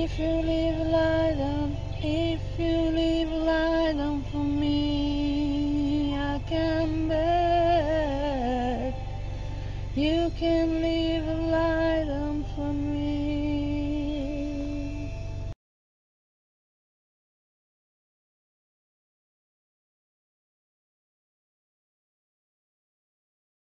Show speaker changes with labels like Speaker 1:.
Speaker 1: If you leave a light on, if you leave a light on for me, I can bear. You can leave a light on for me.